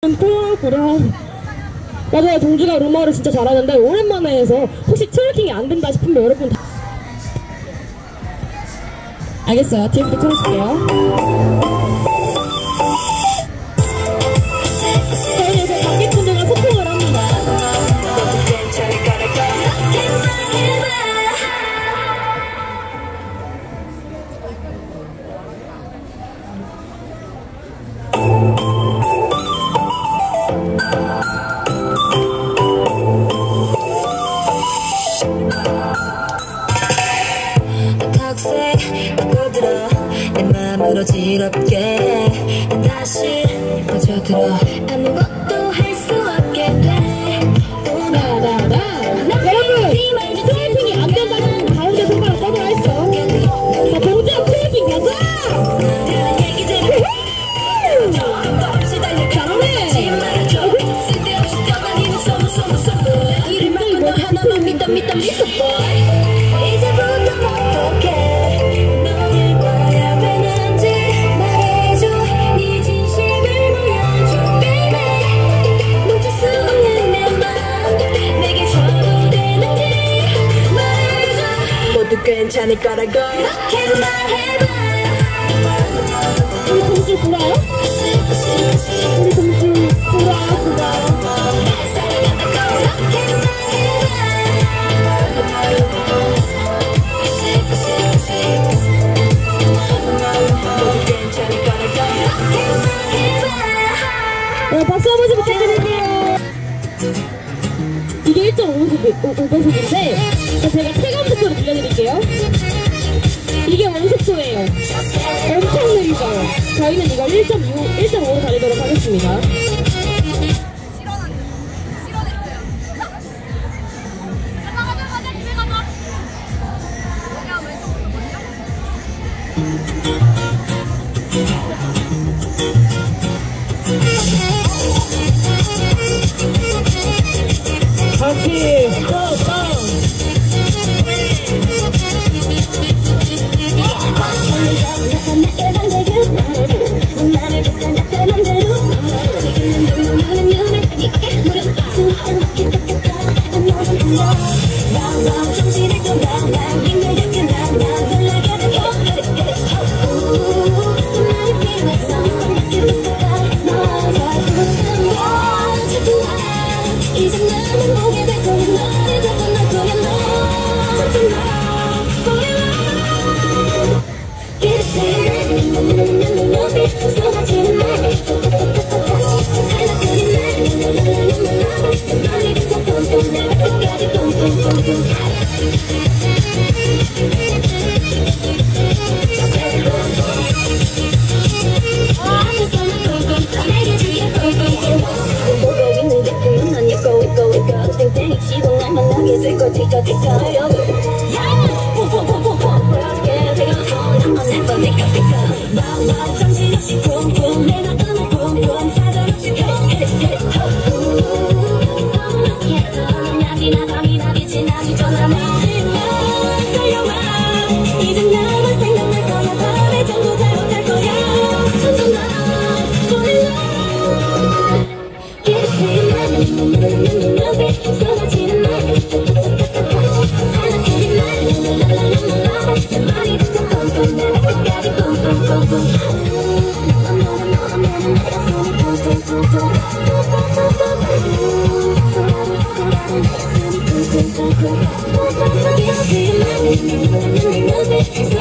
맞아요, 동주가 루머를 진짜 잘하는데 오랜만에 해서 혹시 트래킹이 안 된다 싶으면 여러분 알겠어요. 뒤에부터 틀어줄게요. 저희는 이제 관객분들과 소통을 합니다. 내 맘으로 지럽게 다시 빠져들어 아무것도 할 수 없게 돼. 여러분, 트래킹이 안 된다면 가운데 손가락 뻗어라 했어. 자, 동주야 트래킹 가자! 잘하네! 이를 막고 너 하나만 믿어 이제부터 어떡해. 너를 봐야 되는지 말해줘. 네 진심을 보여줘 baby. 멈출 수 없는 내 맘 내게 줘도 되는지 말해줘. 모두 괜찮을 거라고 이렇게 말해봐. 우리 동주 불어요? 우리 동주 불어. 박수 한번 부탁드릴게요. 이게 1.5배속인데 제가 체감속도로 들려드릴게요. 이게 원속도예요. 엄청 느리죠. 저희는 이걸 1.5로 달리도록 하겠습니다. 같이 고! You'll see